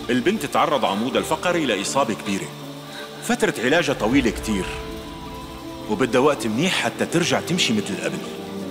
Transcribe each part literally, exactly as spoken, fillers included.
البنت تعرض عمودها الفقري لإصابة كبيرة، فترة علاجها طويلة كتير، وبدها وقت منيح حتى ترجع تمشي مثل قبل.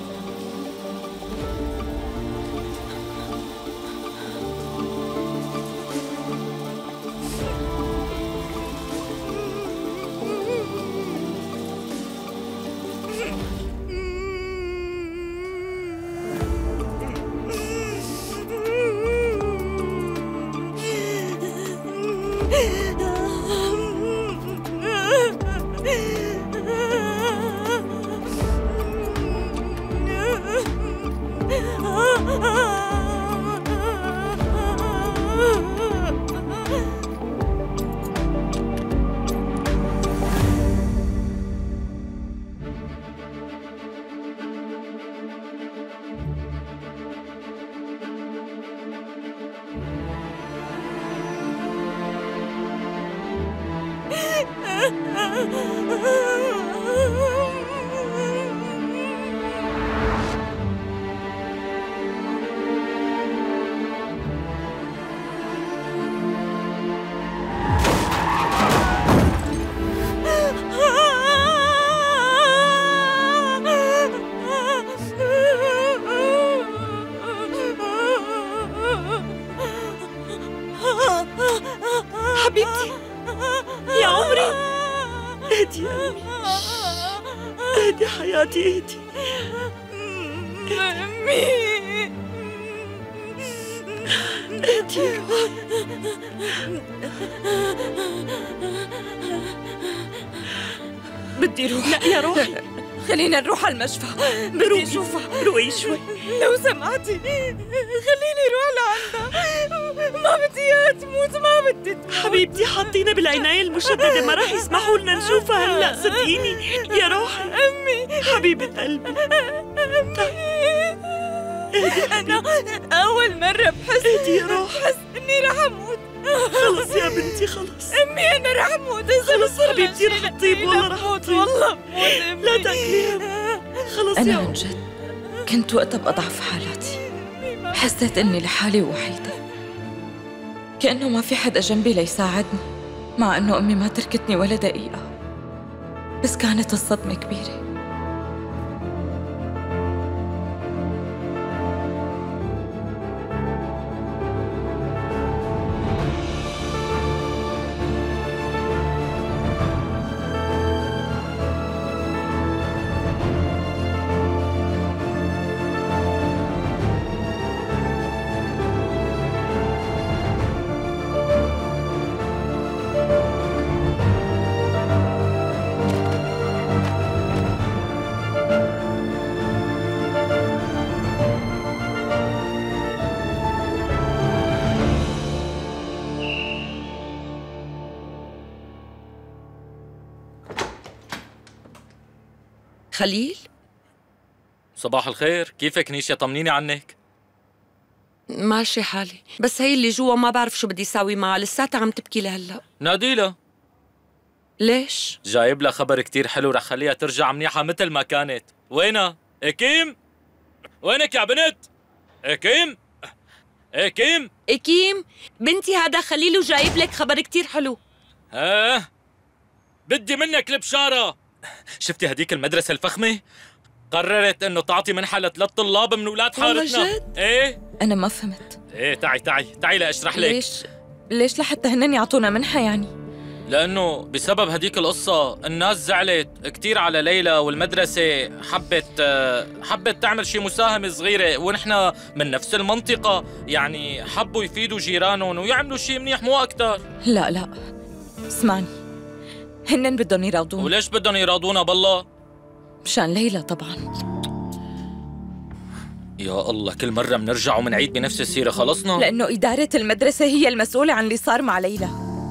حبيبتي يا عمري، اهدي يا أمي، اهدي حياتي، اهدي. أمي اهدي يا روحي. بدي روح. لا يا روحي، خلينا نروح على المشفى، بدي أشوفها. روقي شوي لو سمعتي خليني روح لعندها، ما بدي اياها تموت، ما بدي تموت. حبيبتي حاطينا بالعناية المشددة، ما راح يسمحوا لنا نشوفها هلا، صدقيني يا روحي. أمي حبيبة قلبي، أنا أول مرة بحس اهدي يا روحي، بحس إني رح أموت. خلص يا بنتي خلص. أمي أنا رح أموت. خلص حبيبتي رح تطيب، والله رح أموت، تطيب، والله بموت أمي. لا تاكليها. خلص أنا يا عن جد كنت وقتها بأضعف حالاتي، حسيت إني لحالي ووحيدة، كأنه ما في حدا جنبي ليساعدني، مع إنه أمي ما تركتني ولا دقيقة، بس كانت الصدمة كبيرة. خليل، صباح الخير، كيفك نيشا؟ طمنيني عنك. ماشي حالي، بس هي اللي جوا ما بعرف شو بدي ساوي معها، لساتها عم تبكي لهلا. ناديلها. ليش؟ جايب لها خبر كتير حلو، رح خليها ترجع منيحة مثل ما كانت. وينها؟ إكيم؟ وينك يا بنت؟ إكيم؟ إكيم؟ إكيم، بنتي هذا خليل وجايب لك خبر كتير حلو. ها؟ بدي منك البشارة. شفتي هديك المدرسة الفخمة؟ قررت انه تعطي منحة لثلاث طلاب من اولاد حارتنا. والله جد؟ ايه أنا ما فهمت. ايه تعي تعي تعي لاشرح لك. ليش ليش لحتى هنن يعطونا منحة يعني؟ لانه بسبب هديك القصة الناس زعلت كتير على ليلى، والمدرسة حبت حبت تعمل شي مساهمة صغيرة، ونحن من نفس المنطقة، يعني حبوا يفيدوا جيرانهم ويعملوا شي منيح مو اكتر. لا لا اسمعني، هنن بدهم يراضونا. وليش بدهم يراضونا بالله؟ مشان ليلى طبعا. يا الله، كل مرة منرجع ومنعيد بنفس السيرة. خلصنا؟ لأنه إدارة المدرسة هي المسؤولة عن اللي صار مع ليلى،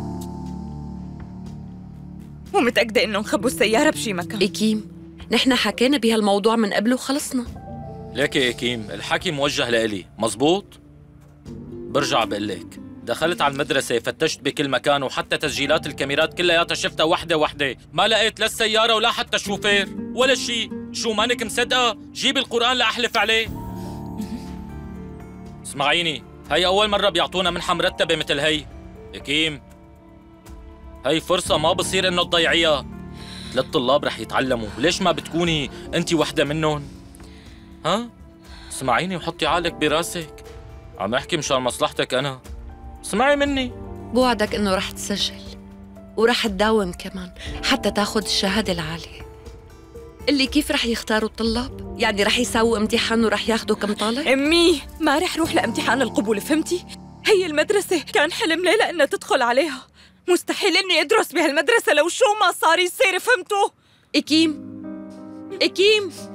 ومتأكدة إنه نخبوا السيارة بشي مكان. إكيم، نحن حكينا بهالموضوع من قبل وخلصنا. ليك يا إكيم، الحكي موجه لإلي، مزبوط؟ برجع بقلك، دخلت على المدرسة، فتشت بكل مكان، وحتى تسجيلات الكاميرات كلياتها شفتها وحدة وحدة، ما لقيت لا السيارة ولا حتى شوفير ولا شي. شو مانك مصدقة؟ جيب القرآن لأحلف عليه. اسمعيني، هي أول مرة بيعطونا منحة مرتبة مثل هي، كيم، هاي فرصة ما بصير انه تضيعيها. ثلاث طلاب رح يتعلموا، ليش ما بتكوني انت وحدة منهم؟ ها؟ اسمعيني وحطي عقلك براسك، عم احكي مشان مصلحتك انا. اسمعي مني. بوعدك انه رح تسجل ورح تداوم كمان حتى تاخد الشهادة العالية. اللي كيف رح يختاروا الطلاب؟ يعني رح يساووا امتحان ورح ياخدوا كم طالب؟ أمي ما رح روح لامتحان القبول، فهمتي؟ هي المدرسة كان حلم ليلى إنها تدخل عليها، مستحيل إني أدرس بهالمدرسة لو شو ما صار يصير، فهمتوا؟ إكيم إكيم